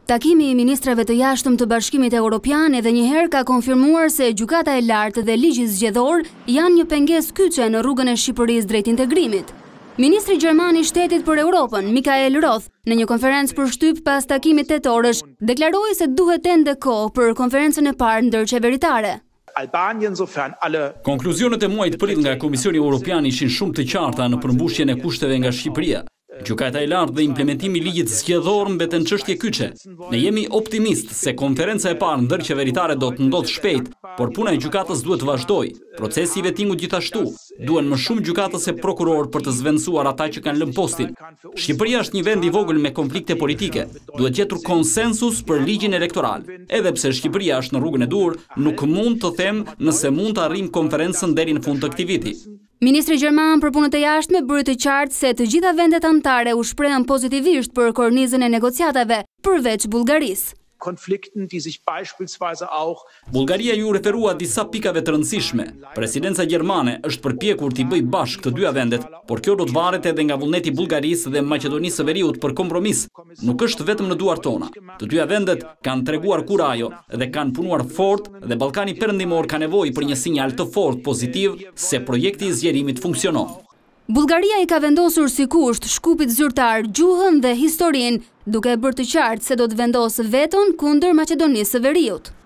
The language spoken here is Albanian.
Takimi i ministrave të jashtëm të Bashkimit Evropian edhe njëherë ka konfirmuar se gjykata e lartë dhe ligji zgjedhor janë një pengesë kyçe në rrugën e Shqipërisë drejt integrimit. Ministri Gjerman i Shtetit për Europën, Mikael Roth, në një konferencë për shtyp pas takimit tetorësh, deklaroi se duhet ende kohë për konferencën e parë ndërqeveritare. Konkluzionet e muajit prill nga Komisioni Evropian ishin shumë të qarta në përmbushjen e kushteve nga Shqipëria. Gjykata e lartë dhe implementimi i ligjit zgjedhor mbeten çështje kyçe. Ne jemi optimist se konferenca e parë ndërqeveritare do të ndodhë shpejt, por puna e gjykatës duhet të vazhdojë. Procesi i vetingut gjithashtu. Duhen më shumë gjykatës e prokuror për të zvendësuar ata që kanë lënë postin. Shqipëria është një vend i vogël me konflikte politike. Duhet gjetur konsensus për ligjin elektoral. Edhe pse Shqipëria është në rrugën e dur, nuk mund të them nëse mund të arrijmë konferencën deri në fund të këtij viti. Ministri Gjerman për punët e jashtme bëri të qartë se të gjitha vendet anëtare u shprehën pozitivisht për kornizën e negociatave, përveç Bullgarisë. Bullgaria ju referua disa pikave të rëndësishme. Presidenca gjermane është përpjekur t'i bëjë bashkë të dyja vendet, por kjo do të varet edhe nga vullneti i Bullgarisë dhe Maqedonisë së Veriut për kompromis. Nuk është vetëm në duart tona. Të dyja vendet kanë treguar kurajo dhe kanë punuar fort dhe Ballkani Perëndimor ka nevojë për një sinjal të fortë pozitiv se projekti i zgjerimit funksionon. Bullgaria i ka vendosur si kusht shkupit zyrtar gjuhën dhe historinë, duke bërë të qartë se do të vendosë veton kundër Maqedonisë së Veriut.